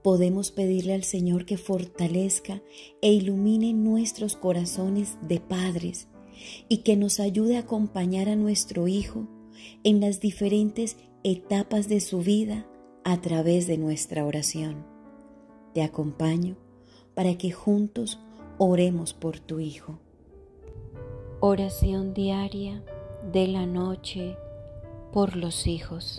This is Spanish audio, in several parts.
podemos pedirle al Señor que fortalezca e ilumine nuestros corazones de padres y que nos ayude a acompañar a nuestro hijo en las diferentes etapas de su vida a través de nuestra oración. Te acompaño para que juntos oremos por tu hijo. Oración diaria de la noche por los hijos.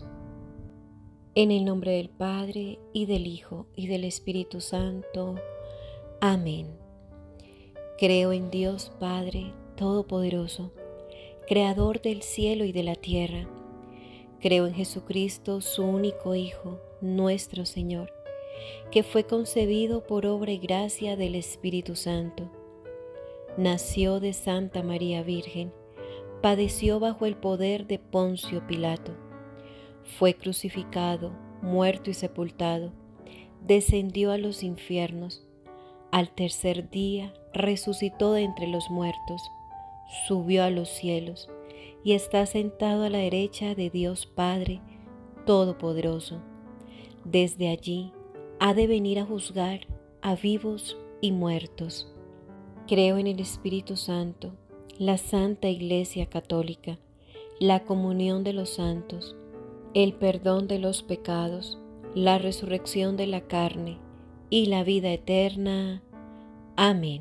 En el nombre del Padre, y del Hijo, y del Espíritu Santo. Amén. Creo en Dios Padre Todopoderoso, Creador del cielo y de la tierra. Creo en Jesucristo, su único Hijo, nuestro Señor, que fue concebido por obra y gracia del Espíritu Santo. Nació de Santa María Virgen, padeció bajo el poder de Poncio Pilato. Fue crucificado, muerto y sepultado, descendió a los infiernos. Al tercer día resucitó de entre los muertos, subió a los cielos y está sentado a la derecha de Dios Padre Todopoderoso. Desde allí ha de venir a juzgar a vivos y muertos. Creo en el Espíritu Santo, la Santa Iglesia Católica, la comunión de los santos, el perdón de los pecados, la resurrección de la carne y la vida eterna. Amén.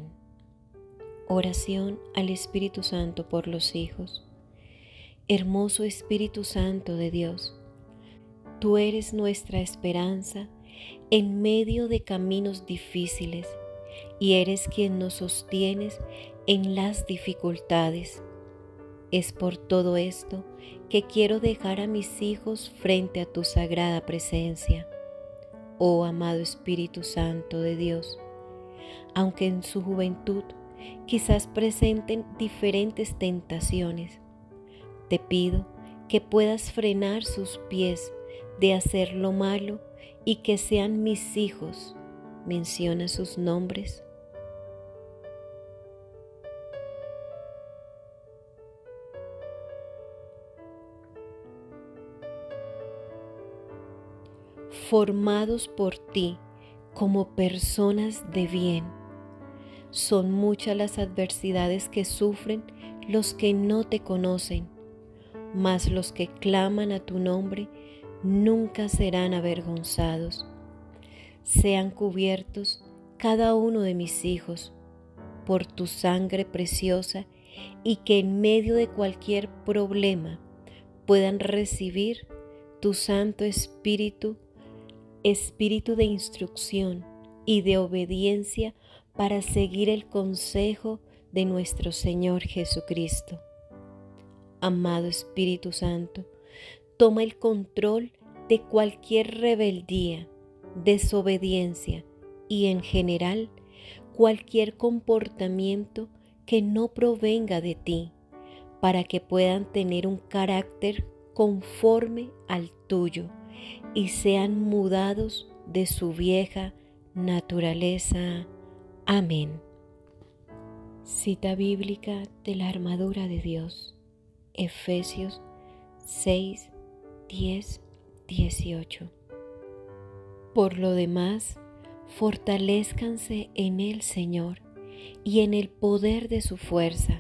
Oración al Espíritu Santo por los hijos. Hermoso Espíritu Santo de Dios, tú eres nuestra esperanza en medio de caminos difíciles y eres quien nos sostienes en las dificultades. Es por todo esto que quiero dejar a mis hijos frente a tu sagrada presencia. Oh amado Espíritu Santo de Dios, aunque en su juventud quizás presenten diferentes tentaciones, te pido que puedas frenar sus pies de hacer lo malo y que sean mis hijos. Menciona sus nombres. Formados por ti como personas de bien. Son muchas las adversidades que sufren los que no te conocen, mas los que claman a tu nombre nunca serán avergonzados. Sean cubiertos cada uno de mis hijos por tu sangre preciosa y que en medio de cualquier problema puedan recibir tu Santo Espíritu, Espíritu de instrucción y de obediencia para seguir el consejo de nuestro Señor Jesucristo. Amado Espíritu Santo, toma el control de cualquier rebeldía, desobediencia y en general cualquier comportamiento que no provenga de ti, para que puedan tener un carácter conforme al tuyo y sean mudados de su vieja naturaleza. Amén. Cita bíblica de la armadura de Dios, Efesios 6, 10, 18. Por lo demás, fortalézcanse en el Señor y en el poder de su fuerza.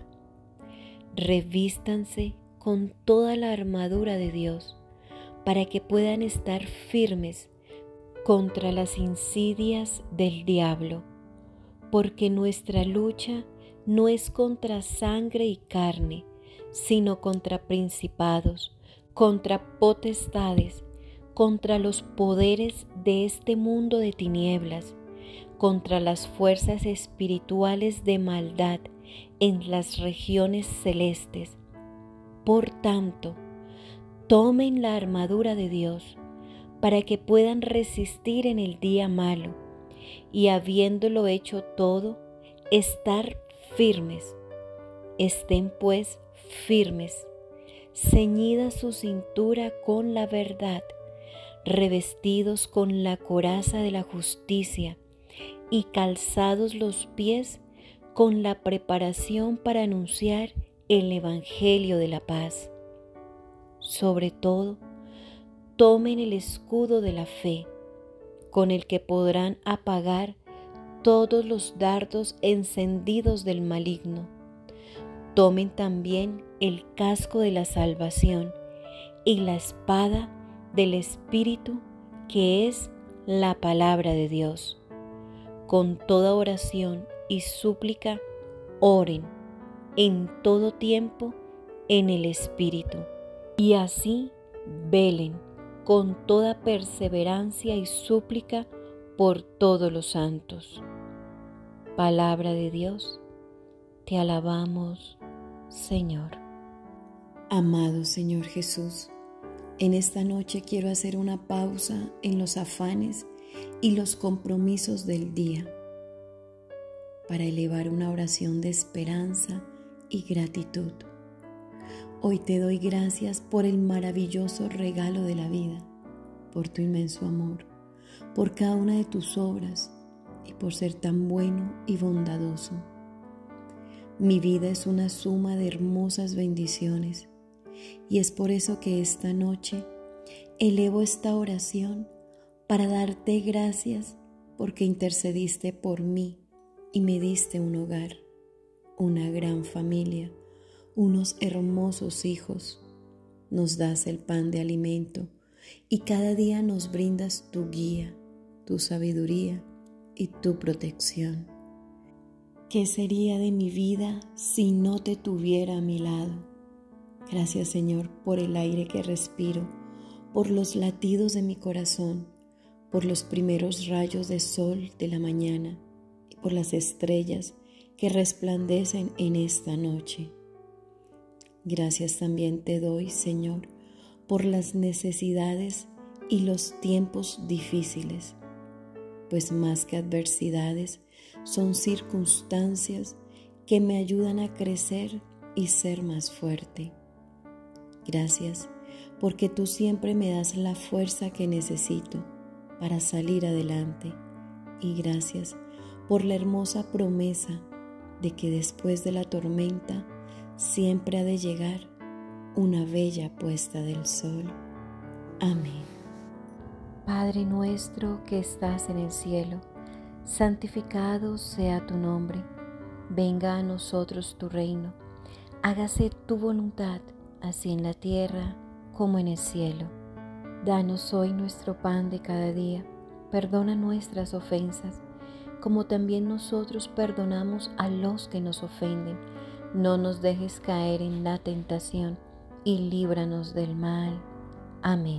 Revístanse con toda la armadura de Dios para que puedan estar firmes contra las insidias del diablo, porque nuestra lucha no es contra sangre y carne, sino contra principados, contra potestades, contra los poderes de este mundo de tinieblas, contra las fuerzas espirituales de maldad en las regiones celestes. Por tanto, tomen la armadura de Dios para que puedan resistir en el día malo y, habiéndolo hecho todo, estar firmes. Estén pues firmes, ceñida su cintura con la verdad, revestidos con la coraza de la justicia y calzados los pies con la preparación para anunciar el Evangelio de la paz. Sobre todo, tomen el escudo de la fe, con el que podrán apagar todos los dardos encendidos del maligno. Tomen también el casco de la salvación y la espada del Espíritu, que es la palabra de Dios. Con toda oración y súplica, oren en todo tiempo en el Espíritu, y así velen con toda perseverancia y súplica por todos los santos. Palabra de Dios, te alabamos, Señor. Amado Señor Jesús, en esta noche quiero hacer una pausa en los afanes y los compromisos del día para elevar una oración de esperanza y gratitud. Hoy te doy gracias por el maravilloso regalo de la vida, por tu inmenso amor, por cada una de tus obras y por ser tan bueno y bondadoso. Mi vida es una suma de hermosas bendiciones y es por eso que esta noche elevo esta oración para darte gracias porque intercediste por mí y me diste un hogar, una gran familia, unos hermosos hijos. Nos das el pan de alimento y cada día nos brindas tu guía, tu sabiduría y tu protección. ¿Qué sería de mi vida si no te tuviera a mi lado? Gracias, Señor, por el aire que respiro, por los latidos de mi corazón, por los primeros rayos de sol de la mañana y por las estrellas que resplandecen en esta noche. Gracias también te doy, Señor, por las necesidades y los tiempos difíciles, pues más que adversidades son circunstancias que me ayudan a crecer y ser más fuerte. Gracias porque tú siempre me das la fuerza que necesito para salir adelante, y gracias por la hermosa promesa de que después de la tormenta siempre ha de llegar una bella puesta del sol. Amén. Padre nuestro que estás en el cielo, santificado sea tu nombre. Venga a nosotros tu reino. Hágase tu voluntad, así en la tierra como en el cielo. Danos hoy nuestro pan de cada día. Perdona nuestras ofensas, como también nosotros perdonamos a los que nos ofenden. No nos dejes caer en la tentación y líbranos del mal. Amén.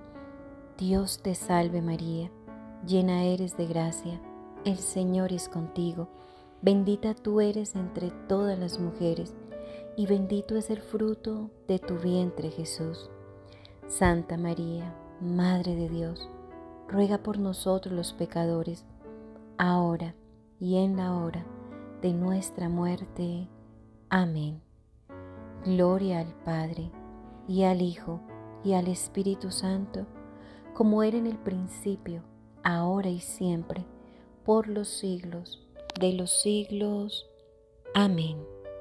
Dios te salve María, llena eres de gracia, el Señor es contigo. Bendita tú eres entre todas las mujeres, y bendito es el fruto de tu vientre Jesús. Santa María, Madre de Dios, ruega por nosotros los pecadores, ahora y en la hora de nuestra muerte. Amén. Gloria al Padre, y al Hijo, y al Espíritu Santo, como era en el principio, ahora y siempre, por los siglos de los siglos. Amén.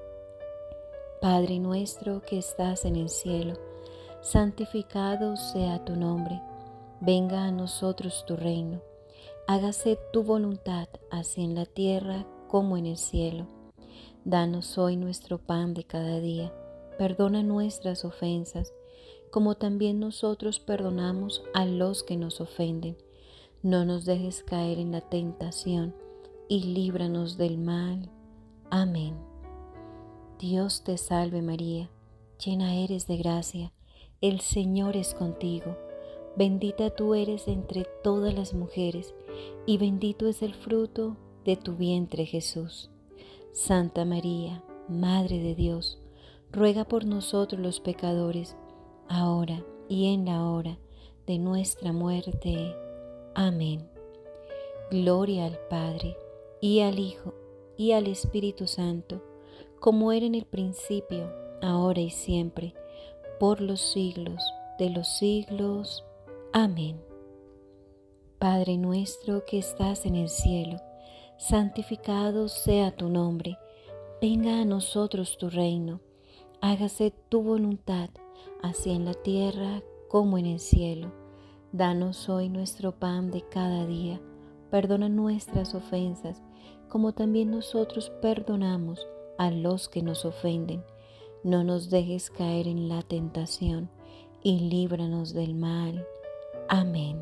Padre nuestro que estás en el cielo, santificado sea tu nombre. Venga a nosotros tu reino. Hágase tu voluntad, así en la tierra como en el cielo. Danos hoy nuestro pan de cada día. Perdona nuestras ofensas, como también nosotros perdonamos a los que nos ofenden. No nos dejes caer en la tentación y líbranos del mal. Amén. Dios te salve María, llena eres de gracia, el Señor es contigo. Bendita tú eres entre todas las mujeres, y bendito es el fruto de tu vientre Jesús. Santa María, Madre de Dios, ruega por nosotros los pecadores, ahora y en la hora de nuestra muerte. Amén. Gloria al Padre, y al Hijo, y al Espíritu Santo, como era en el principio, ahora y siempre, por los siglos de los siglos. Amén. Padre nuestro que estás en el cielo, santificado sea tu nombre. Venga a nosotros tu reino. Hágase tu voluntad, así en la tierra como en el cielo. Danos hoy nuestro pan de cada día. Perdona nuestras ofensas, como también nosotros perdonamos a los que nos ofenden. No nos dejes caer en la tentación y líbranos del mal. Amén.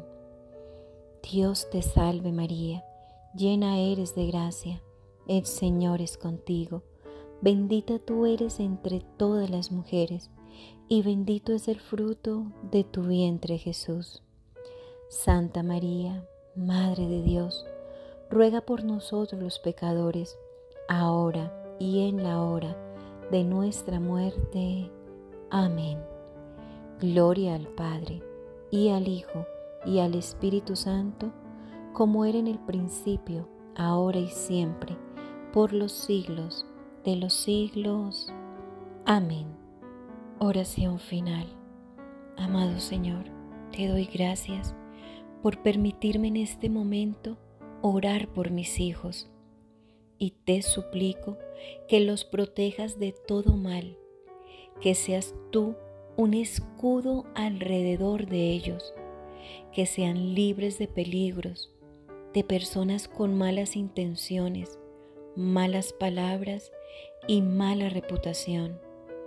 Dios te salve María, llena eres de gracia, el Señor es contigo. Bendita tú eres entre todas las mujeres, y bendito es el fruto de tu vientre Jesús. Santa María, Madre de Dios, ruega por nosotros los pecadores, ahora y en la hora de nuestra muerte. Amén. Gloria al Padre, y al Hijo, y al Espíritu Santo, como era en el principio, ahora y siempre, por los siglos de los siglos. Amén. Oración final. Amado Señor, te doy gracias por permitirme en este momento orar por mis hijos, y te suplico que los protejas de todo mal, que seas tú un escudo alrededor de ellos, que sean libres de peligros, de personas con malas intenciones, malas palabras y mala reputación.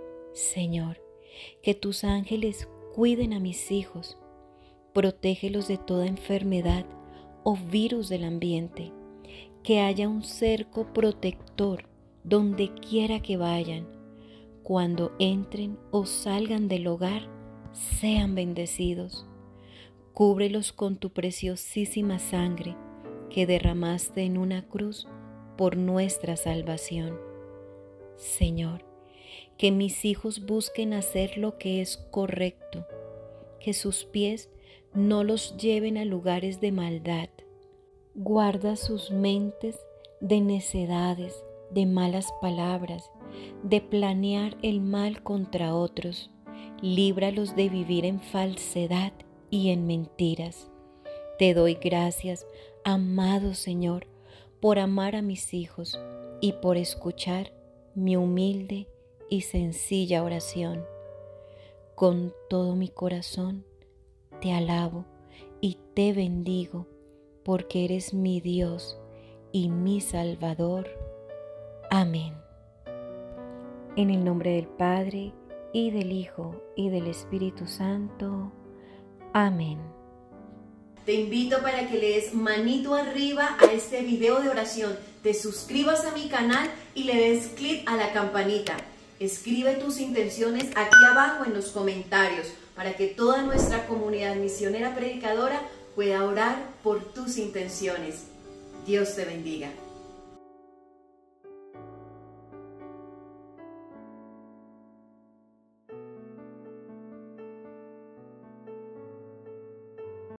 Señor, que tus ángeles cuiden a mis hijos, protégelos de toda enfermedad o virus del ambiente, que haya un cerco protector donde quiera que vayan. Cuando entren o salgan del hogar, sean bendecidos. Cúbrelos con tu preciosísima sangre que derramaste en una cruz por nuestra salvación. Señor, que mis hijos busquen hacer lo que es correcto, que sus pies no los lleven a lugares de maldad. Guarda sus mentes de necedades, de malas palabras, de planear el mal contra otros. Líbralos de vivir en falsedad y en mentiras. Te doy gracias, amado Señor, por amar a mis hijos y por escuchar mi humilde y sencilla oración. Con todo mi corazón te alabo y te bendigo, porque eres mi Dios y mi Salvador. Amén. En el nombre del Padre, y del Hijo, y del Espíritu Santo. Amén. Te invito para que le des manito arriba a este video de oración, te suscribas a mi canal y le des clic a la campanita. Escribe tus intenciones aquí abajo en los comentarios para que toda nuestra comunidad misionera predicadora pueda orar por tus intenciones. Dios te bendiga.